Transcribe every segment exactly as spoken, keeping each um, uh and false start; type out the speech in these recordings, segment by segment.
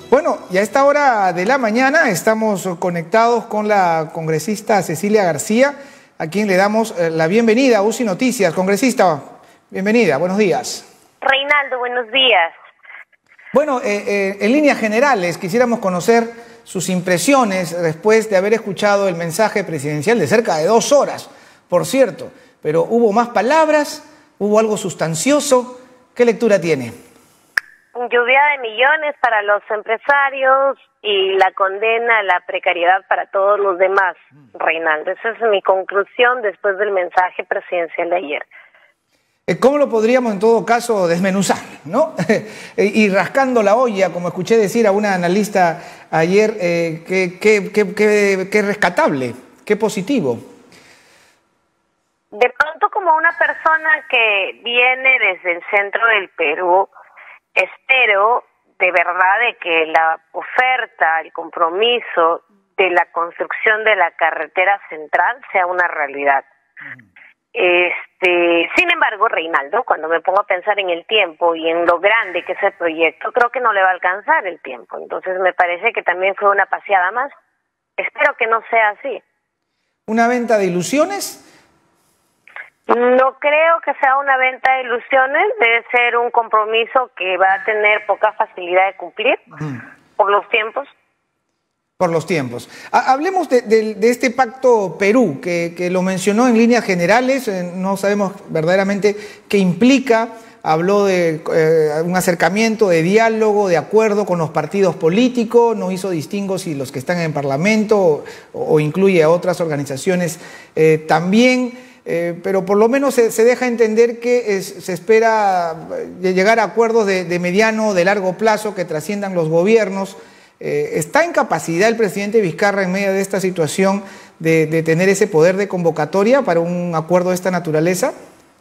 Bueno, y a esta hora de la mañana estamos conectados con la congresista Cecilia García, a quien le damos la bienvenida a U C I Noticias. Congresista, bienvenida, buenos días. Reinaldo, buenos días. Bueno, eh, eh, en líneas generales quisiéramos conocer sus impresiones después de haber escuchado el mensaje presidencial de cerca de dos horas, por cierto, pero hubo más palabras, hubo algo sustancioso. ¿Qué lectura tiene? Lluvia de millones para los empresarios y la condena a la precariedad para todos los demás, Reinaldo. Esa es mi conclusión después del mensaje presidencial de ayer. ¿Cómo lo podríamos en todo caso desmenuzar, ¿no? Y rascando la olla, como escuché decir a una analista ayer, eh, qué que, que, que, que rescatable, qué positivo. De pronto, como una persona que viene desde el centro del Perú, espero de verdad de que la oferta, el compromiso de la construcción de la carretera central sea una realidad. Uh-huh. Este, sin embargo, Reinaldo, cuando me pongo a pensar en el tiempo y en lo grande que es el proyecto, creo que no le va a alcanzar el tiempo. Entonces me parece que también fue una paseada más. Espero que no sea así. ¿Una venta de ilusiones? No creo que sea una venta de ilusiones, debe ser un compromiso que va a tener poca facilidad de cumplir uh-huh. por los tiempos. Por los tiempos. Hablemos de, de, de este pacto Perú, que, que lo mencionó en líneas generales, eh, no sabemos verdaderamente qué implica, habló de eh, un acercamiento, de diálogo, de acuerdo con los partidos políticos, no hizo distingos si los que están en el Parlamento o, o incluye a otras organizaciones eh, también. Eh, pero por lo menos se, se deja entender que es, se espera llegar a acuerdos de, de mediano o de largo plazo que trasciendan los gobiernos. Eh, ¿Está en capacidad el presidente Vizcarra en medio de esta situación de, de tener ese poder de convocatoria para un acuerdo de esta naturaleza?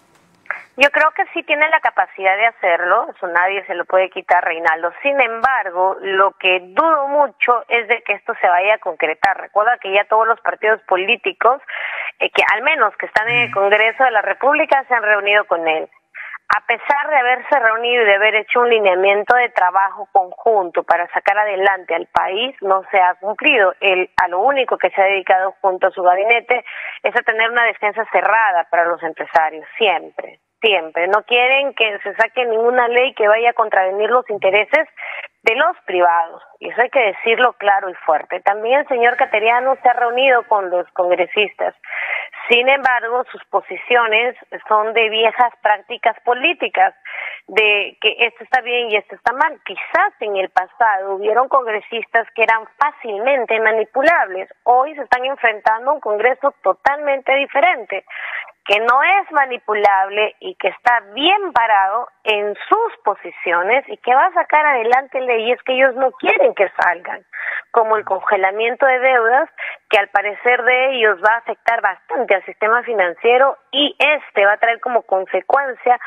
Yo creo que sí tiene la capacidad de hacerlo, eso nadie se lo puede quitar, Reinaldo. Sin embargo, lo que dudo mucho es de que esto se vaya a concretar. Recuerda que ya todos los partidos políticos, eh, que al menos que están en el Congreso de la República, se han reunido con él. A pesar de haberse reunido y de haber hecho un lineamiento de trabajo conjunto para sacar adelante al país, no se ha cumplido. Él, a lo único que se ha dedicado junto a su gabinete es a tener una defensa cerrada para los empresarios, siempre. Siempre. No quieren que se saque ninguna ley que vaya a contravenir los intereses de los privados. Y eso hay que decirlo claro y fuerte. También el señor Cateriano se ha reunido con los congresistas. Sin embargo, sus posiciones son de viejas prácticas políticas, de que esto está bien y esto está mal. Quizás en el pasado hubieron congresistas que eran fácilmente manipulables. Hoy se están enfrentando a un Congreso totalmente diferente, que no es manipulable y que está bien parado en sus posiciones y que va a sacar adelante leyes que ellos no quieren que salgan, como el congelamiento de deudas, que al parecer de ellos va a afectar bastante al sistema financiero y este va a traer como consecuencia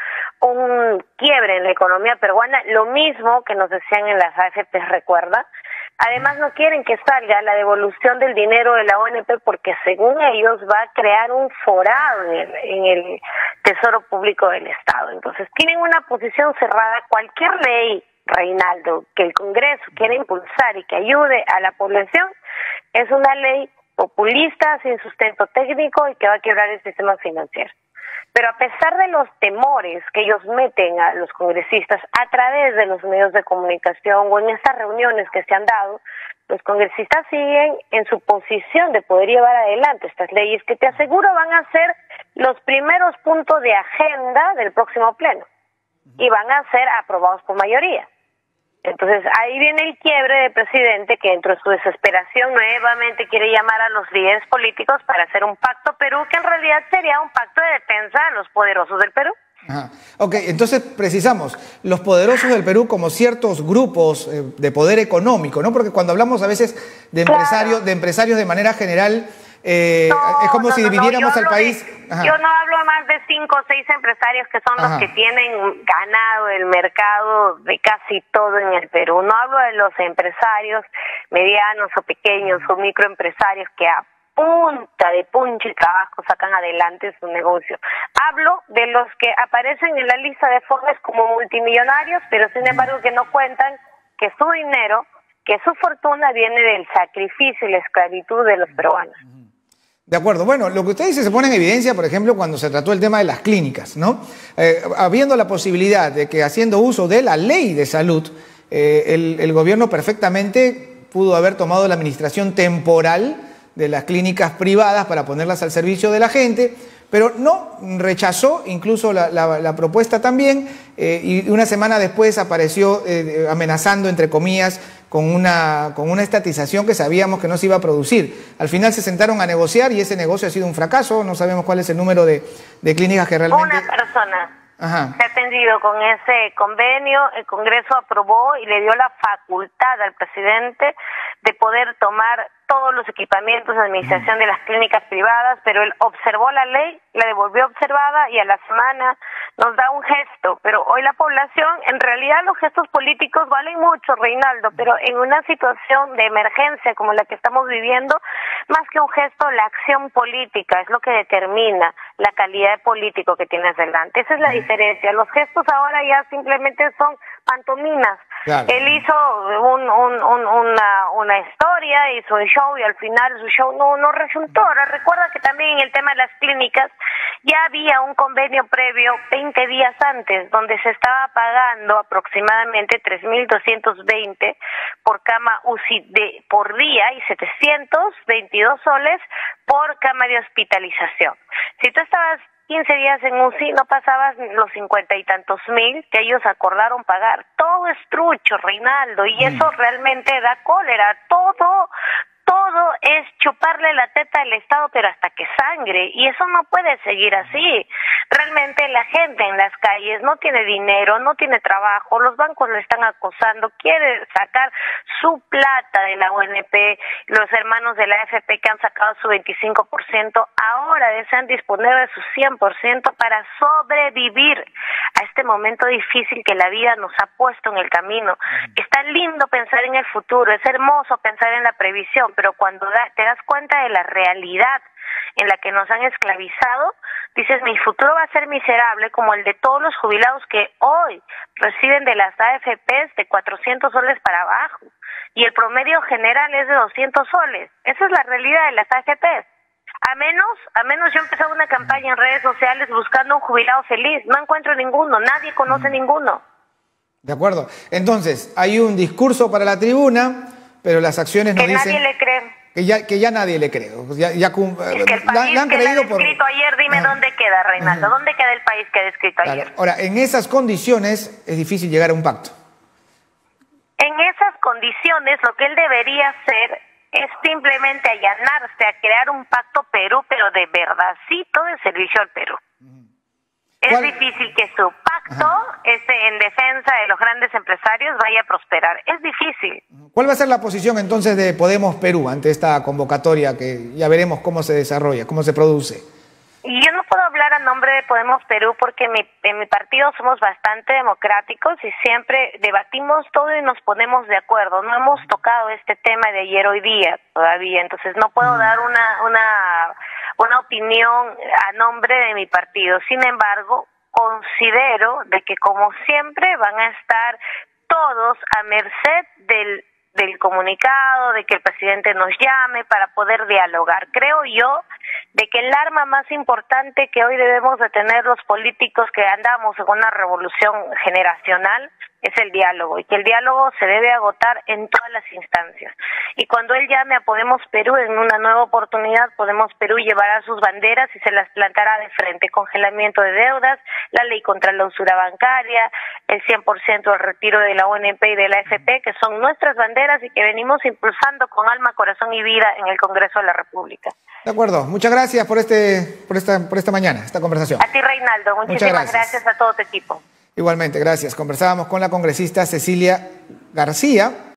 un quiebre en la economía peruana, lo mismo que nos decían en las A F P, ¿recuerda? Además no quieren que salga la devolución del dinero de la O N P porque según ellos va a crear un forado en el, en el Tesoro Público del Estado. Entonces tienen una posición cerrada. Cualquier ley, Reinaldo, que el Congreso quiera impulsar y que ayude a la población es una ley populista, sin sustento técnico y que va a quebrar el sistema financiero. Pero a pesar de los temores que ellos meten a los congresistas a través de los medios de comunicación o en estas reuniones que se han dado, los congresistas siguen en su posición de poder llevar adelante estas leyes que te aseguro van a ser los primeros puntos de agenda del próximo pleno y van a ser aprobados por mayoría. Entonces ahí viene el quiebre del presidente que dentro de su desesperación nuevamente quiere llamar a los líderes políticos para hacer un pacto Perú que en realidad sería un pacto de defensa de los poderosos del Perú. Ajá. Ok, entonces precisamos, los poderosos del Perú como ciertos grupos eh, de poder económico, ¿no? Porque cuando hablamos a veces de empresarios, claro. de empresarios de manera general, eh, no, es como no, si dividiéramos no, al país. De, yo no hablo más de cinco o seis empresarios que son Ajá. los que tienen ganado el mercado de casi todo en el Perú. No hablo de los empresarios medianos o pequeños o microempresarios que a punta de punch y trabajo sacan adelante su negocio. Hablo de los que aparecen en la lista de Forbes como multimillonarios, pero sin embargo que no cuentan que su dinero que su fortuna viene del sacrificio y la esclavitud de los peruanos. De acuerdo. Bueno, lo que usted dice se pone en evidencia, por ejemplo, cuando se trató el tema de las clínicas, ¿no? Eh, habiendo la posibilidad de que, haciendo uso de la ley de salud, eh, el, el gobierno perfectamente pudo haber tomado la administración temporal de las clínicas privadas para ponerlas al servicio de la gente, pero no, rechazó incluso la, la, la propuesta también, eh, y una semana después apareció eh, amenazando, entre comillas, con una, con una estatización que sabíamos que no se iba a producir. Al final se sentaron a negociar y ese negocio ha sido un fracaso. No sabemos cuál es el número de, de clínicas que realmente... Una persona Ajá. se ha atendido con ese convenio, el Congreso aprobó y le dio la facultad al presidente de poder tomar todos los equipamientos de administración de las clínicas privadas, pero él observó la ley, la devolvió observada y a la semana nos da un gesto. Pero hoy la población, en realidad los gestos políticos valen mucho, Reinaldo, pero en una situación de emergencia como la que estamos viviendo, más que un gesto, la acción política es lo que determina la calidad de político que tienes delante. Esa es la diferencia. Los gestos ahora ya simplemente son pantominas. Claro. Él hizo un, un, un, una, una historia, hizo un show y al final su show no, no resultó. Ahora recuerda que también en el tema de las clínicas ya había un convenio previo veinte días antes donde se estaba pagando aproximadamente tres mil doscientos veinte por cama U C I de, por día y setecientos veintidós soles por cama de hospitalización. Si tú estabas quince días en U C I no pasabas los cincuenta y tantos mil que ellos acordaron pagar. Todo es trucho, Reinaldo, y eso realmente da cólera. Todo, todo es chuparle la teta al Estado, pero hasta que sangre, y eso no puede seguir así. Realmente la gente en las calles no tiene dinero, no tiene trabajo, los bancos lo están acosando, quiere sacar su plata de la U N P, los hermanos de la A F P que han sacado su veinticinco por ciento, ahora desean disponer de su cien por ciento para sobrevivir a este momento difícil que la vida nos ha puesto en el camino. Está lindo pensar en el futuro, es hermoso pensar en la previsión, pero cuando da, te das cuenta de la realidad en la que nos han esclavizado, dices, mi futuro va a ser miserable como el de todos los jubilados que hoy reciben de las A F Pes de cuatrocientos soles para abajo, y el promedio general es de doscientos soles. Esa es la realidad de las A F Pes. A menos, a menos yo he empezado una campaña en redes sociales buscando un jubilado feliz. No encuentro ninguno, nadie conoce mm. ninguno. De acuerdo. Entonces, hay un discurso para la tribuna, pero las acciones nos que dicen... Que nadie le cree. Que ya, que ya nadie le cree. Ya, ya, es que el país la, han que creído le ha descrito por... ayer, dime uh-huh. dónde queda, Reinaldo. Uh-huh. ¿Dónde queda el país que ha descrito claro. ayer? Ahora, en esas condiciones es difícil llegar a un pacto. En esas condiciones lo que él debería hacer es simplemente allanarse a crear un pacto Perú, pero de verdadcito de servicio al Perú. Uh-huh. Es ¿Cuál? difícil que su pacto este, en defensa de los grandes empresarios vaya a prosperar. Es difícil. ¿Cuál va a ser la posición entonces de Podemos Perú ante esta convocatoria que ya veremos cómo se desarrolla, cómo se produce? Y yo no puedo hablar a nombre de Podemos Perú porque en mi, en mi partido somos bastante democráticos y siempre debatimos todo y nos ponemos de acuerdo. No hemos tocado este tema de ayer hoy día todavía, entonces no puedo dar una, una, una opinión a nombre de mi partido. Sin embargo, considero de que como siempre van a estar todos a merced del del comunicado, de que el presidente nos llame para poder dialogar. Creo yo de que el arma más importante que hoy debemos de tener los políticos que andamos en una revolución generacional es el diálogo, y que el diálogo se debe agotar en todas las instancias. Y cuando él llame a Podemos Perú en una nueva oportunidad, Podemos Perú llevará sus banderas y se las plantará de frente: congelamiento de deudas, la ley contra la usura bancaria, el cien por ciento del retiro de la U N P y de la A F P, que son nuestras banderas y que venimos impulsando con alma, corazón y vida en el Congreso de la República. De acuerdo, muchas gracias por este, por esta, por esta mañana, esta conversación. A ti, Reinaldo, muchísimas gracias. gracias a todo tu equipo. Igualmente, gracias. Conversábamos con la congresista Cecilia García.